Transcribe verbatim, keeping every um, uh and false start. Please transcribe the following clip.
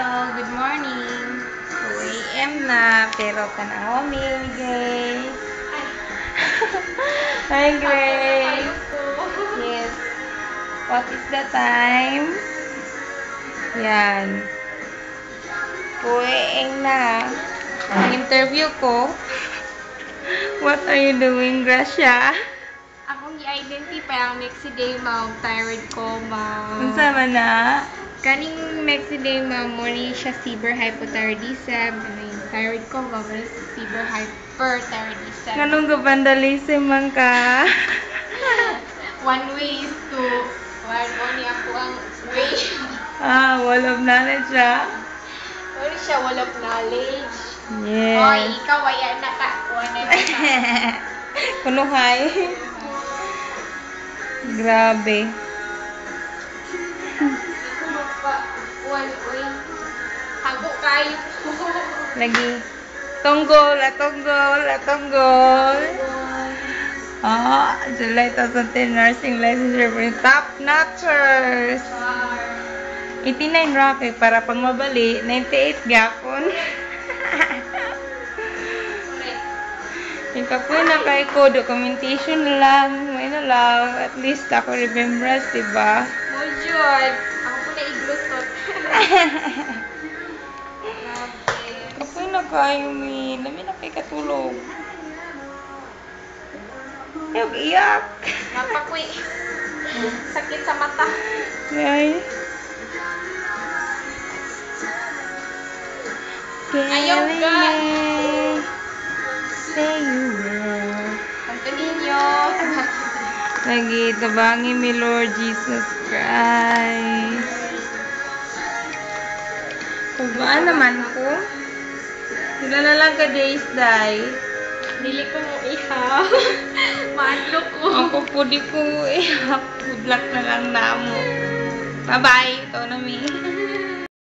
Hello, good morning. two A M na, pero tanaw mi, Grace. Hi, Grace. Yes. What is the time? Yan. two A M na. Ang interview ko. What are you doing, Gracia? Akong i-identify ang myxedema, thyroid coma. Unsa man na? Kaning myxedema mo ni siya severe hypothyroidism, ano yung thyroid coma mo ni severe hyperthyroidism. Kanong gabandalism man ka? One way is to one only ako ang way. Ah, wall of knowledge ah. Ano siya wall of knowledge. Yes. Oy, ikaw ay na ka. Kuha na ka. Kunuhay. Grabe. One way. Hago kayo. Lagi. Tunggol, atunggol, atunggol. Ah, July twenty ten nursing licensure for top notchers. eighty-nine rocket para pang mabali, ninety-eight gapon. Ikapoy na kay ko, documentation lang, may na lang, at least ako remembrance, diba? Oh, Jod. Ako po na iglutot. Kapoy na kayo, mi. Lami na kay katulog. Ayog, iyak. Napakoy. Sakit sa mata. Ay. Ayaw ka. Say you will. Kanto ninyo. Lagi, tabangi mi Lord Jesus Christ. Kubaan naman ko. Sila na lang ka days, day. Dili ko mo iha. Maadlo ko. Ako po di ko eh. Good luck na lang na mo. Bye-bye. Ito na mi.